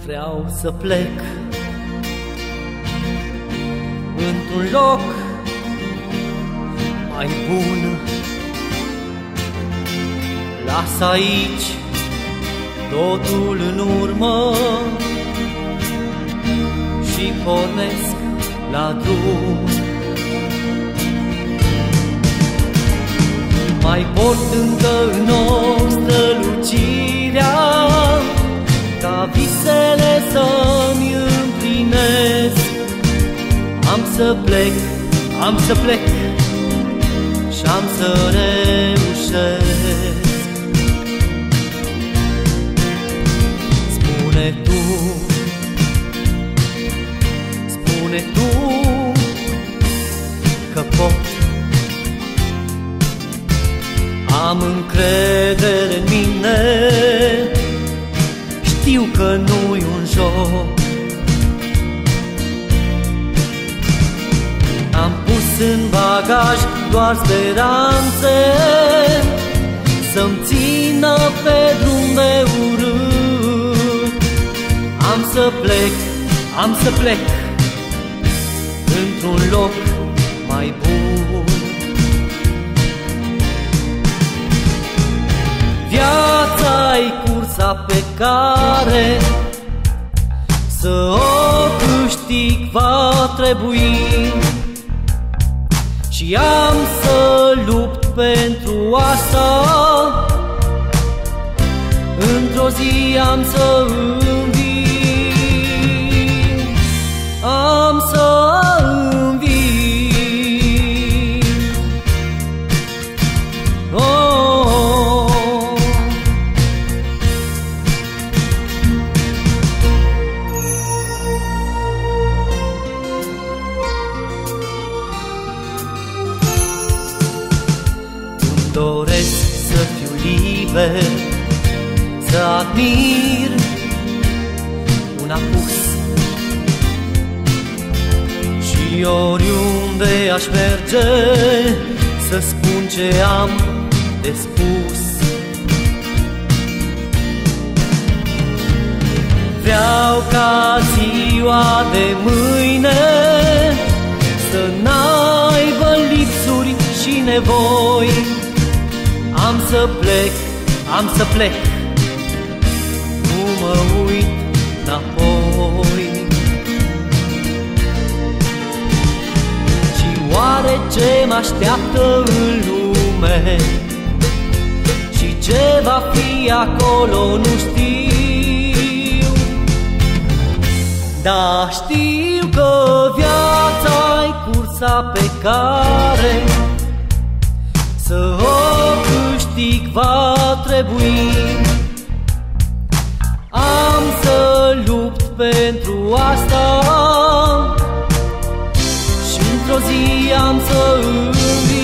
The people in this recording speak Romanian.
Vreau să plec într-un loc mai bun. Las aici totul în urmă și pornesc la drum. Mai port încă în ochi strălucirea, ca visele să-mi împlinesc. Am să plec și-am să reușesc. Spune tu că pot. Am încredere în mine, știu că nu-i un joc. Am pus în bagaj doar speranțe, să-mi țină pe drum de urât. Am să plec într-un loc mai bun. Viața-i cursa pe care să o câștig va trebui, și am să lupt pentru asta. Într-o zi am să înving, am să înving. Oh. Îmi doresc să fiu liber, să admir un apus, și oriunde aș merge să spun ce am de spus. Vreau ca ziua de mâine să n-aibă lipsuri și nevoi. Am să plec, nu mă uit înapoi. Și oare ce mă așteaptă în lume și ce va fi acolo nu știu, dar știu că viața-i cursa pe care să o câștig va trebui. Am să lupt pentru asta și într-o zi am să înving.